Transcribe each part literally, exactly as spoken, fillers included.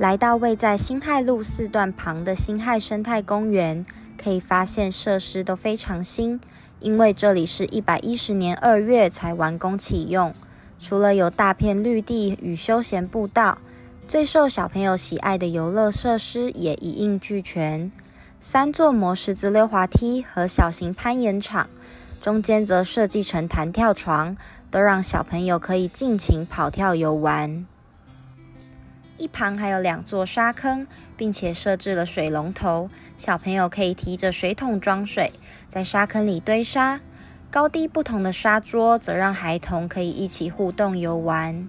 来到位在辛亥路四段旁的辛亥生态公园，可以发现设施都非常新，因为这里是一百一十年二月才完工启用。除了有大片绿地与休闲步道，最受小朋友喜爱的游乐设施也一应俱全。三座磨石子溜滑梯和小型攀岩场，中间则设计成弹跳床，都让小朋友可以尽情跑跳游玩。一旁还有两座沙坑，并且设置了水龙头，小朋友可以提着水桶装水，在沙坑里堆沙。高低不同的沙桌则让孩童可以一起互动游玩。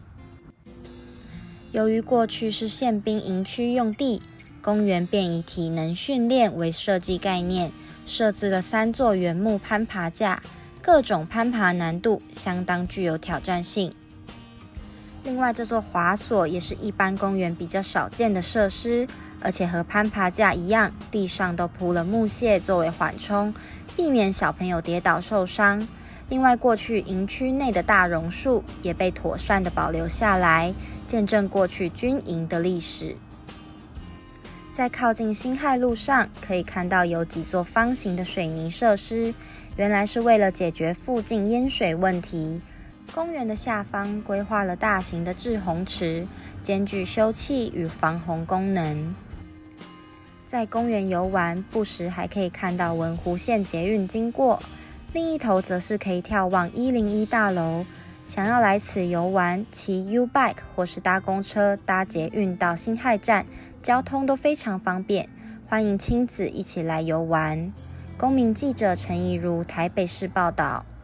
由于过去是宪兵营区用地，公园便以体能训练为设计概念，设置了三座原木攀爬架，各种攀爬难度相当具有挑战性。另外，这座滑索也是一般公园比较少见的设施，而且和攀爬架一样，地上都铺了木屑作为缓冲，避免小朋友跌倒受伤。另外，过去营区内的大榕树也被妥善的保留下来，见证过去军营的历史。在靠近辛亥路上，可以看到有几座方形的水泥设施，原来是为了解决附近淹水问题。公园的下方规划了大型的滞洪池，兼具休憩与防洪功能。在公园游玩，不时还可以看到文湖线捷运经过，另一头则是可以眺望一零一大楼。想要来此游玩，骑 U-Bike 或是搭公车、搭捷运到辛亥站，交通都非常方便，欢迎亲子一起来游玩。公民记者陈怡如台北市报道。